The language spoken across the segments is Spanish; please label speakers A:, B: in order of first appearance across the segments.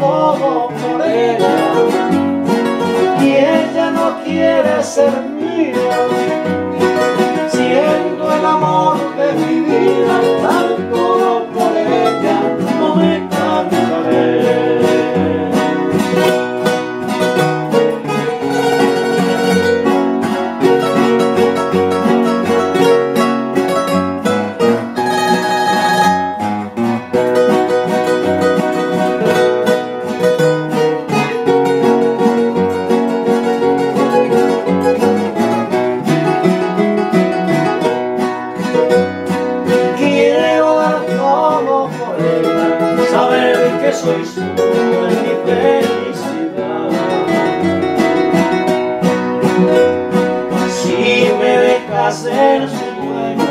A: todo por ella y ella no quiere ser mía, siendo el amor de mi vida, dar todo por ella, no me cansaré. Que soy su de mi felicidad. Si me deja ser su dueño,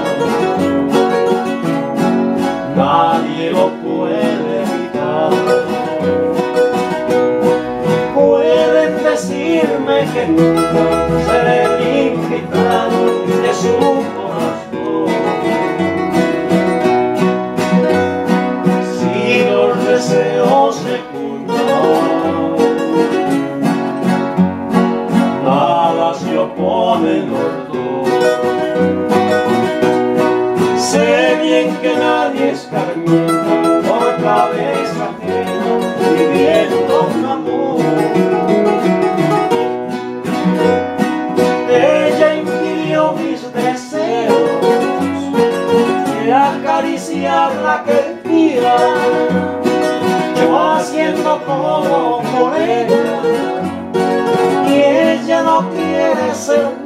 A: nadie lo puede evitar. Pueden decirme que nunca seré el invitado de su corazón. Deseos se cumplan, nada se oponen los dos. Sé bien que nadie escarmienta por cabeza ajena viviendo un amor. Ella impidió mis deseos de acariciarla que día, haciendo todo por ella y ella no quiere ser